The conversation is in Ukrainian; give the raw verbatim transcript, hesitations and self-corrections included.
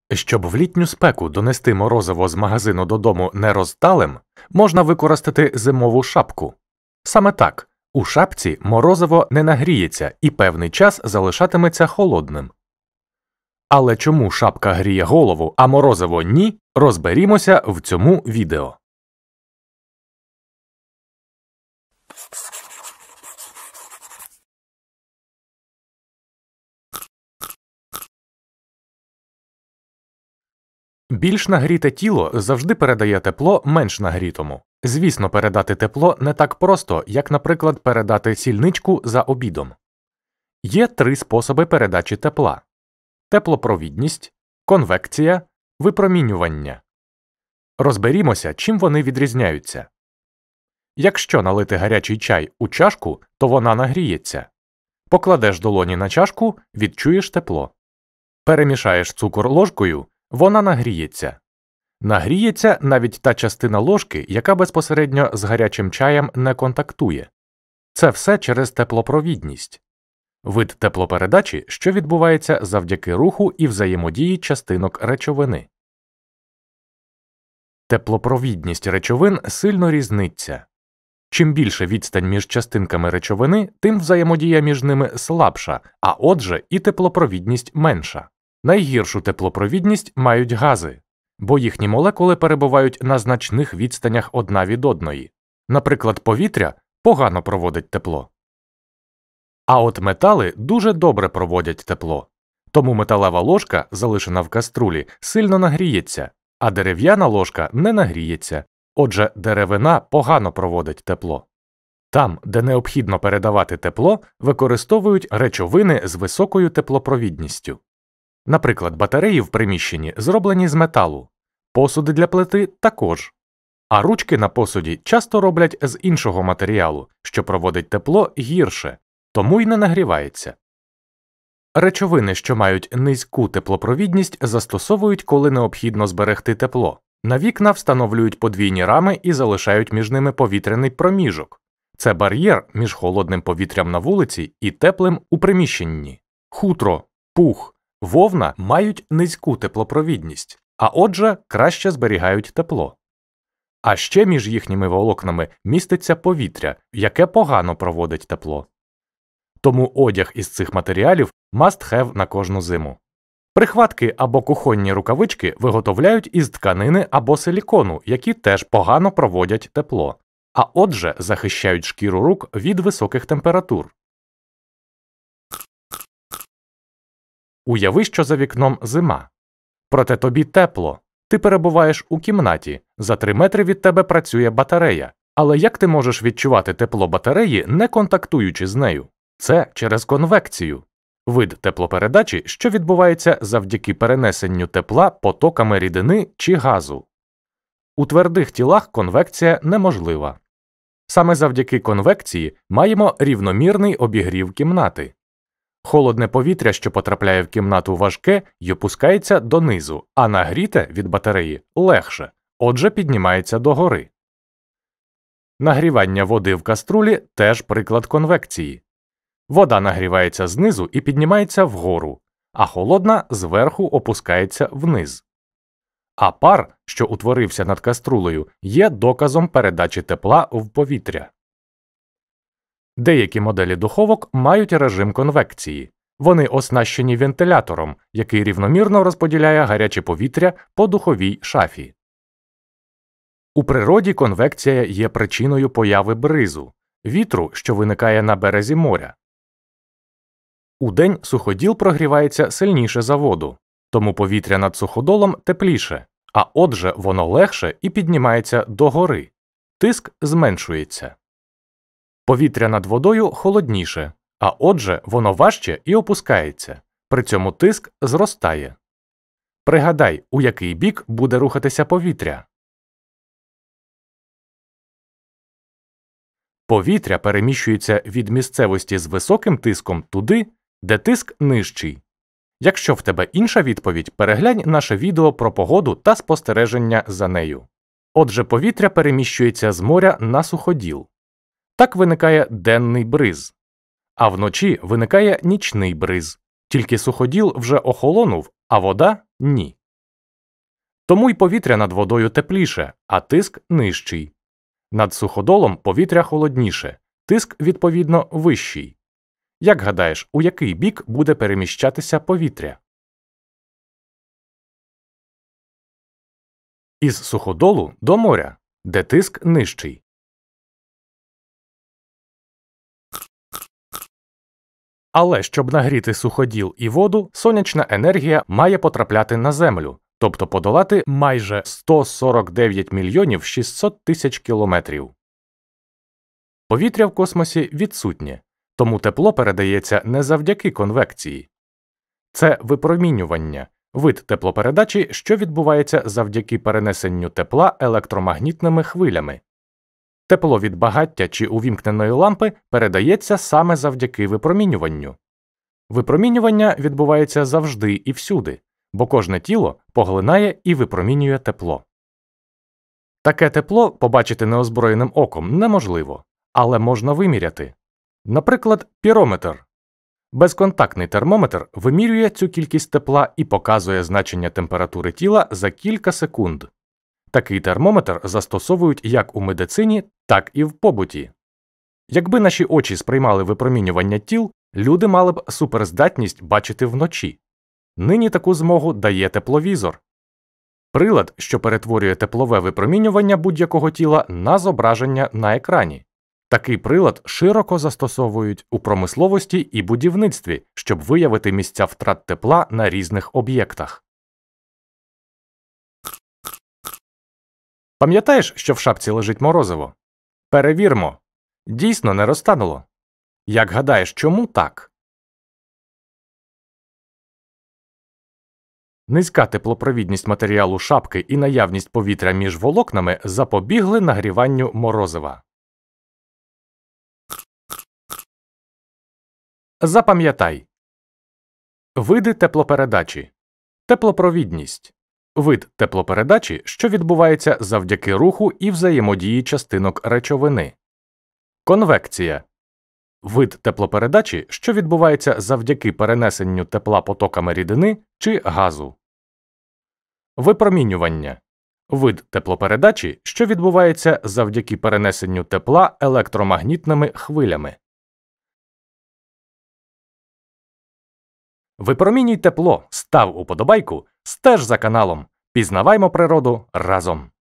Щоб в літню спеку донести морозиво з магазину додому не розталим, можна використати зимову шапку. Саме так, у шапці морозиво не нагріється і певний час залишатиметься холодним. Але чому шапка гріє голову, а морозиво ні, розберімося в цьому відео. Більш нагріте тіло завжди передає тепло менш нагрітому. Звісно, передати тепло не так просто, як, наприклад, передати сільничку за обідом. Є три способи передачі тепла – теплопровідність, конвекція, випромінювання. Розберімося, чим вони відрізняються. Якщо налити гарячий чай у чашку, то вона нагріється. Покладеш долоні на чашку – відчуєш тепло. Перемішаєш цукор ложкою – вона нагріється. Нагріється навіть та частина ложки, яка безпосередньо з гарячим чаєм не контактує. Це все через теплопровідність. Вид теплопередачі, що відбувається завдяки руху і взаємодії частинок речовини. Теплопровідність речовин сильно різниться. Чим більше відстань між частинками речовини, тим взаємодія між ними слабша, а отже і теплопровідність менша. Найгіршу теплопровідність мають гази, бо їхні молекули перебувають на значних відстанях одна від одної. Наприклад, повітря погано проводить тепло. А от метали дуже добре проводять тепло. Тому металева ложка, залишена в каструлі, сильно нагріється, а дерев'яна ложка не нагріється. Отже, деревина погано проводить тепло. Там, де необхідно передавати тепло, використовують речовини з високою теплопровідністю. Наприклад, батареї в приміщенні зроблені з металу, посуди для плити також. А ручки на посуді часто роблять з іншого матеріалу, що проводить тепло гірше, тому й не нагрівається. Речовини, що мають низьку теплопровідність, застосовують, коли необхідно зберегти тепло. На вікна встановлюють подвійні рами і залишають між ними повітряний проміжок. Це бар'єр між холодним повітрям на вулиці і теплим у приміщенні. Хутро, пух, вовна мають низьку теплопровідність, а отже, краще зберігають тепло. А ще між їхніми волокнами міститься повітря, яке погано проводить тепло. Тому одяг із цих матеріалів must have на кожну зиму. Прихватки або кухонні рукавички виготовляють із тканини або силікону, які теж погано проводять тепло, а отже захищають шкіру рук від високих температур. Уяви, що за вікном зима. Проте тобі тепло. Ти перебуваєш у кімнаті, за три метри від тебе працює батарея. Але як ти можеш відчувати тепло батареї, не контактуючи з нею? Це через конвекцію. Вид теплопередачі, що відбувається завдяки перенесенню тепла потоками рідини чи газу. У твердих тілах конвекція неможлива. Саме завдяки конвекції маємо рівномірний обігрів кімнати. Холодне повітря, що потрапляє в кімнату, важке й опускається донизу, а нагріте від батареї легше, отже піднімається догори. Нагрівання води в каструлі – теж приклад конвекції. Вода нагрівається знизу і піднімається вгору, а холодна зверху опускається вниз. А пар, що утворився над каструлею, є доказом передачі тепла в повітря. Деякі моделі духовок мають режим конвекції. Вони оснащені вентилятором, який рівномірно розподіляє гаряче повітря по духовій шафі. У природі конвекція є причиною появи бризу – вітру, що виникає на березі моря. Удень суходіл прогрівається сильніше за воду, тому повітря над суходолом тепліше, а отже воно легше і піднімається догори. Тиск зменшується. Повітря над водою холодніше, а отже воно важче і опускається, при цьому тиск зростає. Пригадай, у який бік буде рухатися повітря. Повітря переміщується від місцевості з високим тиском туди, де тиск нижчий. Якщо в тебе інша відповідь, переглянь наше відео про погоду та спостереження за нею. Отже, повітря переміщується з моря на суходіл. Так виникає денний бриз. А вночі виникає нічний бриз. Тільки суходіл вже охолонув, а вода – ні. Тому й повітря над водою тепліше, а тиск нижчий. Над суходолом повітря холодніше, тиск, відповідно, вищий. Як гадаєш, у який бік буде переміщатися повітря? Із суходолу до моря, де тиск нижчий. Але щоб нагріти суходіл і воду, сонячна енергія має потрапляти на Землю, тобто подолати майже сто сорок дев'ять мільйонів шістсот тисяч кілометрів. Повітря в космосі відсутнє, тому тепло передається не завдяки конвекції. Це випромінювання, вид теплопередачі, що відбувається завдяки перенесенню тепла електромагнітними хвилями. Тепло від багаття чи увімкненої лампи передається саме завдяки випромінюванню. Випромінювання відбувається завжди і всюди, бо кожне тіло поглинає і випромінює тепло. Таке тепло побачити неозброєним оком неможливо, але можна виміряти. Наприклад, пірометр. Безконтактний термометр вимірює цю кількість тепла і показує значення температури тіла за кілька секунд. Такий термометр застосовують як у медицині, так і в побуті. Якби наші очі сприймали випромінювання тіл, люди мали б суперздатність бачити вночі. Нині таку змогу дає тепловізор. Прилад, що перетворює теплове випромінювання будь-якого тіла на зображення на екрані. Такий прилад широко застосовують у промисловості і будівництві, щоб виявити місця втрат тепла на різних об'єктах. Пам'ятаєш, що в шапці лежить морозиво? Перевірмо. Дійсно не розтануло. Як гадаєш, чому так? Низька теплопровідність матеріалу шапки і наявність повітря між волокнами запобігли нагріванню морозива. Запам'ятай. Види теплопередачі. Теплопровідність. Вид теплопередачі, що відбувається завдяки руху і взаємодії частинок речовини. Конвекція. Вид теплопередачі, що відбувається завдяки перенесенню тепла потоками рідини чи газу. Випромінювання. Вид теплопередачі, що відбувається завдяки перенесенню тепла електромагнітними хвилями. Випромінюй тепло, став уподобайку, стеж за каналом. Пізнаваймо природу разом.